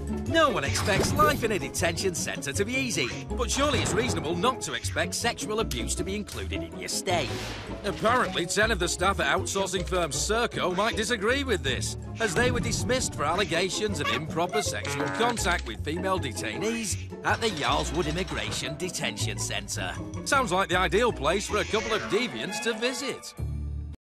No one expects life in a detention centre to be easy, but surely it's reasonable not to expect sexual abuse to be included in your stay. Apparently, 10 of the staff at outsourcing firm Serco might disagree with this, as they were dismissed for allegations of improper sexual contact with female detainees at the Yarlswood Immigration Detention Centre. Sounds like the ideal place for a couple of deviants to visit.